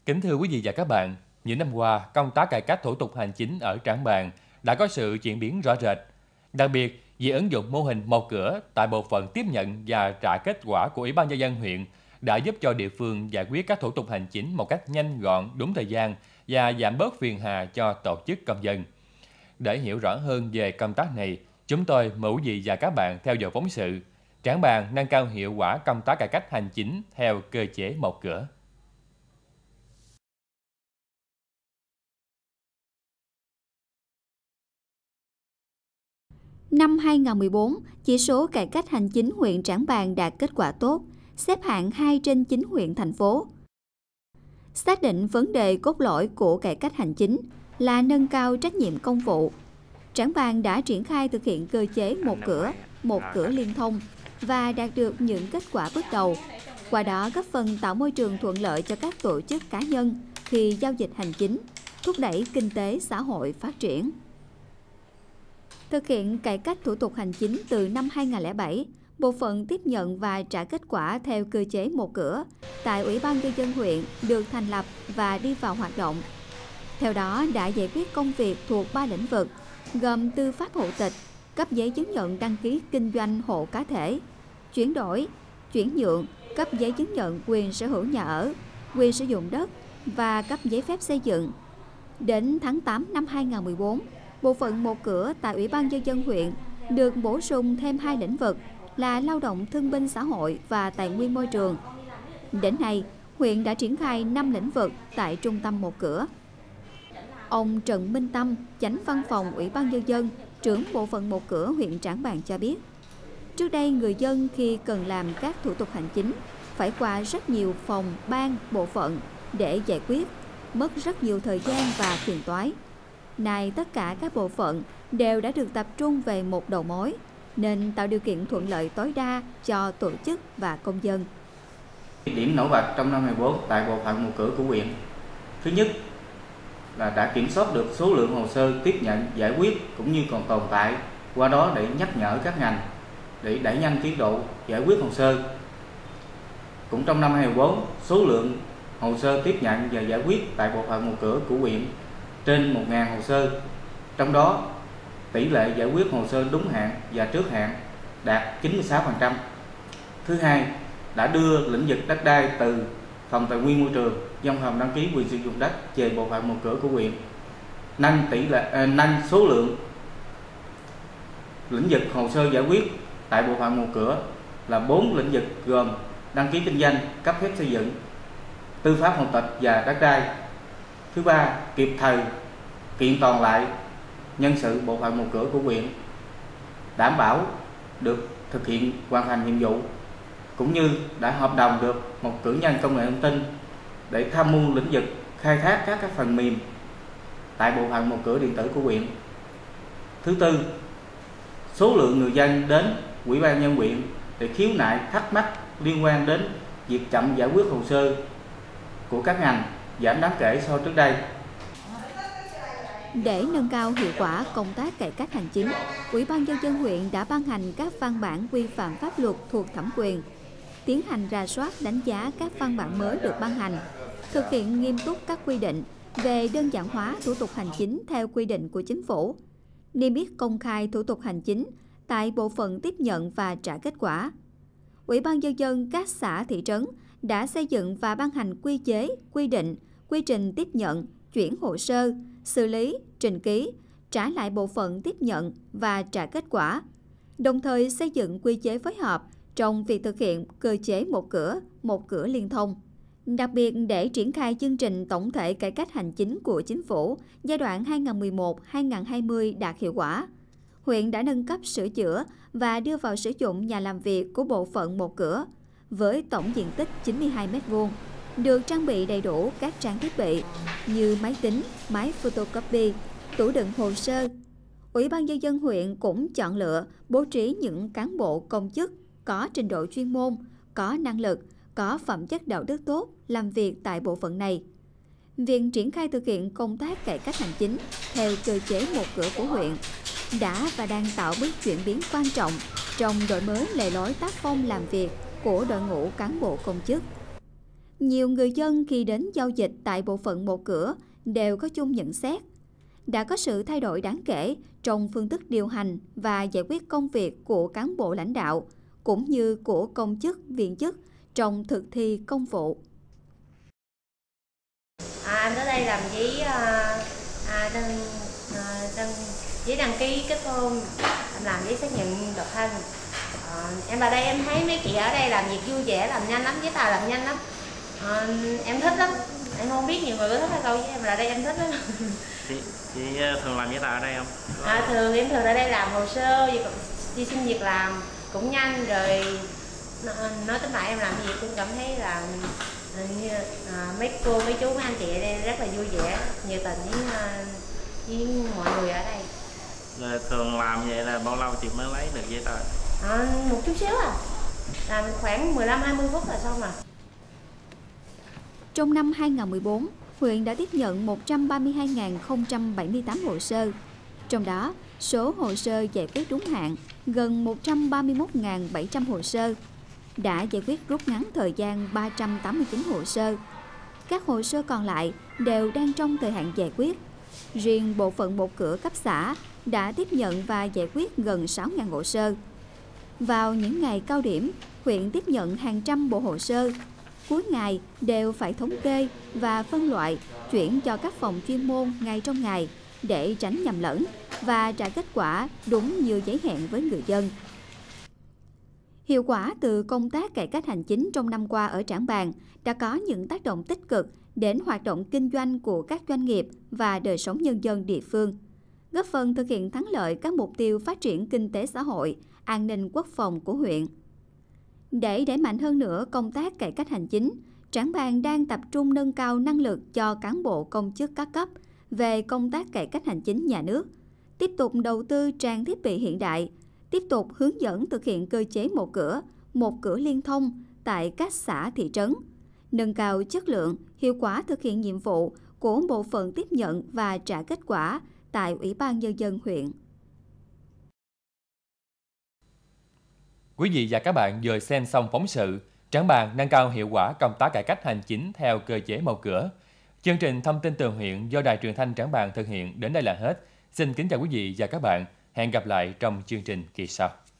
Kính thưa quý vị và các bạn, những năm qua, công tác cải cách thủ tục hành chính ở Trảng Bàng đã có sự chuyển biến rõ rệt. Đặc biệt, việc ứng dụng mô hình một cửa tại bộ phận tiếp nhận và trả kết quả của Ủy ban Nhân dân huyện đã giúp cho địa phương giải quyết các thủ tục hành chính một cách nhanh gọn, đúng thời gian và giảm bớt phiền hà cho tổ chức công dân. Để hiểu rõ hơn về công tác này, chúng tôi mời quý vị và các bạn theo dõi phóng sự Trảng Bàng nâng cao hiệu quả công tác cải cách hành chính theo cơ chế một cửa. Năm 2014, chỉ số cải cách hành chính huyện Trảng Bàng đạt kết quả tốt, xếp hạng 2 trên 9 huyện thành phố. Xác định vấn đề cốt lõi của cải cách hành chính là nâng cao trách nhiệm công vụ. Trảng Bàng đã triển khai thực hiện cơ chế một cửa liên thông và đạt được những kết quả bước đầu. Qua đó góp phần tạo môi trường thuận lợi cho các tổ chức cá nhân khi giao dịch hành chính, thúc đẩy kinh tế xã hội phát triển. Thực hiện cải cách thủ tục hành chính từ năm 2007, bộ phận tiếp nhận và trả kết quả theo cơ chế một cửa tại Ủy ban Nhân dân huyện được thành lập và đi vào hoạt động. Theo đó đã giải quyết công việc thuộc 3 lĩnh vực, gồm tư pháp hộ tịch, cấp giấy chứng nhận đăng ký kinh doanh hộ cá thể, chuyển đổi, chuyển nhượng, cấp giấy chứng nhận quyền sở hữu nhà ở, quyền sử dụng đất và cấp giấy phép xây dựng. Đến tháng 8 năm 2014, bộ phận một cửa tại Ủy ban Nhân dân huyện được bổ sung thêm 2 lĩnh vực là lao động thương binh xã hội và tài nguyên môi trường. Đến nay, huyện đã triển khai 5 lĩnh vực tại trung tâm một cửa. Ông Trần Minh Tâm, Chánh Văn phòng Ủy ban Nhân dân, trưởng bộ phận một cửa huyện Trảng Bàng cho biết, trước đây người dân khi cần làm các thủ tục hành chính phải qua rất nhiều phòng, ban, bộ phận để giải quyết, mất rất nhiều thời gian và phiền toái. Nay tất cả các bộ phận đều đã được tập trung về một đầu mối, nên tạo điều kiện thuận lợi tối đa cho tổ chức và công dân. Điểm nổi bật trong năm 2014 tại bộ phận một cửa của huyện, thứ nhất là đã kiểm soát được số lượng hồ sơ tiếp nhận giải quyết cũng như còn tồn tại, qua đó để nhắc nhở các ngành để đẩy nhanh tiến độ giải quyết hồ sơ. Cũng trong năm 2014, số lượng hồ sơ tiếp nhận và giải quyết tại bộ phận một cửa của huyện trên 1.000 hồ sơ, trong đó tỷ lệ giải quyết hồ sơ đúng hạn và trước hạn đạt 96%. Thứ hai, đã đưa lĩnh vực đất đai từ phòng tài nguyên môi trường, văn phòng đăng ký quyền sử dụng đất về bộ phận một cửa của huyện, nâng số lượng lĩnh vực hồ sơ giải quyết tại bộ phận một cửa là 4 lĩnh vực gồm đăng ký kinh doanh, cấp phép xây dựng, tư pháp hộ tịch và đất đai. Thứ ba, kịp thời kiện toàn lại nhân sự bộ phận một cửa của huyện, đảm bảo được thực hiện hoàn thành nhiệm vụ, cũng như đã hợp đồng được một cử nhân công nghệ thông tin để tham mưu lĩnh vực khai thác các phần mềm tại bộ phận một cửa điện tử của huyện. Thứ tư, số lượng người dân đến Ủy ban nhân huyện để khiếu nại thắc mắc liên quan đến việc chậm giải quyết hồ sơ của các ngành giảm đáng kể so trước đây. Để nâng cao hiệu quả công tác cải cách hành chính, Ủy ban Nhân dân huyện đã ban hành các văn bản quy phạm pháp luật thuộc thẩm quyền, tiến hành rà soát đánh giá các văn bản mới được ban hành, thực hiện nghiêm túc các quy định về đơn giản hóa thủ tục hành chính theo quy định của chính phủ, niêm yết công khai thủ tục hành chính tại bộ phận tiếp nhận và trả kết quả. Ủy ban Nhân dân các xã thị trấn đã xây dựng và ban hành quy chế, quy định, quy trình tiếp nhận, chuyển hồ sơ, xử lý, trình ký, trả lại bộ phận tiếp nhận và trả kết quả, đồng thời xây dựng quy chế phối hợp trong việc thực hiện cơ chế một cửa liên thông. Đặc biệt để triển khai chương trình tổng thể cải cách hành chính của chính phủ giai đoạn 2011-2020 đạt hiệu quả, huyện đã nâng cấp sửa chữa và đưa vào sử dụng nhà làm việc của bộ phận một cửa với tổng diện tích 92 m², được trang bị đầy đủ các trang thiết bị như máy tính, máy photocopy, tủ đựng hồ sơ. Ủy ban Nhân dân huyện cũng chọn lựa bố trí những cán bộ công chức có trình độ chuyên môn, có năng lực, có phẩm chất đạo đức tốt làm việc tại bộ phận này. Việc triển khai thực hiện công tác cải cách hành chính theo cơ chế một cửa của huyện đã và đang tạo bước chuyển biến quan trọng trong đổi mới lề lối tác phong làm việc của đội ngũ cán bộ công chức. Nhiều người dân khi đến giao dịch tại bộ phận một cửa đều có chung nhận xét. Đã có sự thay đổi đáng kể trong phương thức điều hành và giải quyết công việc của cán bộ lãnh đạo, cũng như của công chức, viên chức trong thực thi công vụ. Em tới đây làm giấy đăng ký kết hôn, em làm giấy xác nhận độc thân. Em vào đây em thấy mấy chị ở đây làm việc vui vẻ, làm nhanh lắm, giấy tờ làm nhanh lắm. Em thích lắm. Em không biết nhiều người có thích hay không, chứ em vào đây em thích lắm. Chị thường làm giấy tờ ở đây không? Em thường ở đây làm hồ sơ, đi xin việc làm cũng nhanh, rồi nói tóm lại em làm gì cũng cảm thấy là như mấy cô, mấy chú, mấy anh chị ở đây rất là vui vẻ, nhiệt tình với mọi người ở đây. Rồi thường làm vậy là bao lâu chị mới lấy được giấy tờ? Một chút xíu làm khoảng 15-20 phút là xong rồi. Trong năm 2014, huyện đã tiếp nhận 132.078 hồ sơ. Trong đó, số hồ sơ giải quyết đúng hạn gần 131.700 hồ sơ, đã giải quyết rút ngắn thời gian 389 hồ sơ. Các hồ sơ còn lại đều đang trong thời hạn giải quyết. Riêng bộ phận một cửa cấp xã đã tiếp nhận và giải quyết gần 6.000 hồ sơ. Vào những ngày cao điểm, huyện tiếp nhận hàng trăm bộ hồ sơ. Cuối ngày đều phải thống kê và phân loại, chuyển cho các phòng chuyên môn ngay trong ngày để tránh nhầm lẫn và trả kết quả đúng như giấy hẹn với người dân. Hiệu quả từ công tác cải cách hành chính trong năm qua ở Trảng Bàng đã có những tác động tích cực đến hoạt động kinh doanh của các doanh nghiệp và đời sống nhân dân địa phương, góp phần thực hiện thắng lợi các mục tiêu phát triển kinh tế xã hội, an ninh quốc phòng của huyện. Để đẩy mạnh hơn nữa công tác cải cách hành chính, Trảng Bàng đang tập trung nâng cao năng lực cho cán bộ công chức các cấp về công tác cải cách hành chính nhà nước, tiếp tục đầu tư trang thiết bị hiện đại, tiếp tục hướng dẫn thực hiện cơ chế một cửa liên thông tại các xã thị trấn, nâng cao chất lượng, hiệu quả thực hiện nhiệm vụ của bộ phận tiếp nhận và trả kết quả tại Ủy ban Nhân dân huyện. Quý vị và các bạn vừa xem xong phóng sự Trảng Bàng nâng cao hiệu quả công tác cải cách hành chính theo cơ chế một cửa. Chương trình Thông tin từ huyện do Đài Truyền thanh Trảng Bàng thực hiện đến đây là hết. Xin kính chào quý vị và các bạn. Hẹn gặp lại trong chương trình kỳ sau.